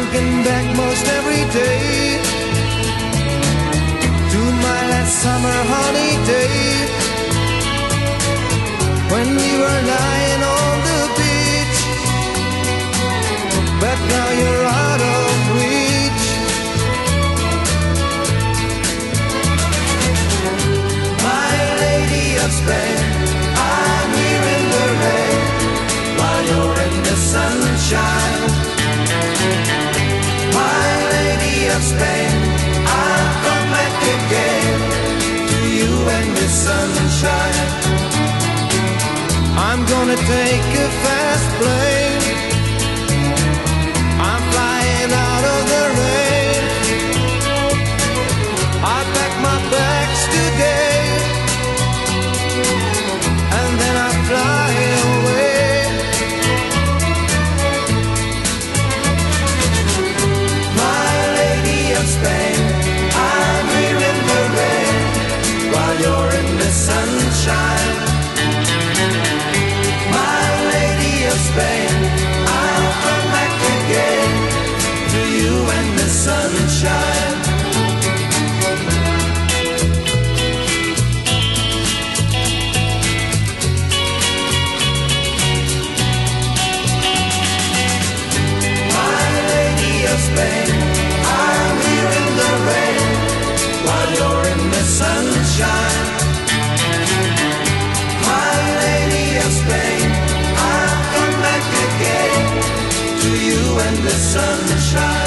thinking back most every day to my last summer holiday, when we were lying on the beach, but now you're out of reach. My lady of Spain, I'm here in the rain while you're in the sunshine. My lady of Spain, I'll come back again to you and the sunshine. I'm gonna take a fast plane, I'm flying out of the rain. I pack my bags today, and then I fly away. My lady of Spain, I'm here in the rain while you're in the sunshine. My lady of Spain, I'll come back again to you and the sunshine. Spain, I'm here in the rain while you're in the sunshine. My lady of Spain, I'll come back again to you and the sunshine.